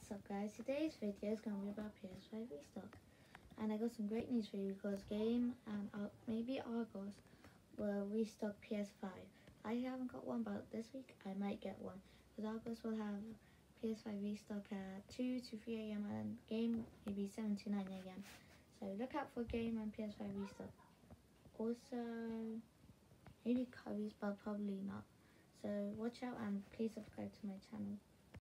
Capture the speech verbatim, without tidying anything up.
What's up guys, today's video is going to be about P S five restock, and I got some great news for you because Game and uh, maybe Argos will restock P S five. I haven't got one, but this week I might get one because Argos will have P S five restock at two to three a m and Game maybe seven to nine a m So look out for Game and P S five restock. Also maybe Currys, but probably not. So watch out and please subscribe to my channel.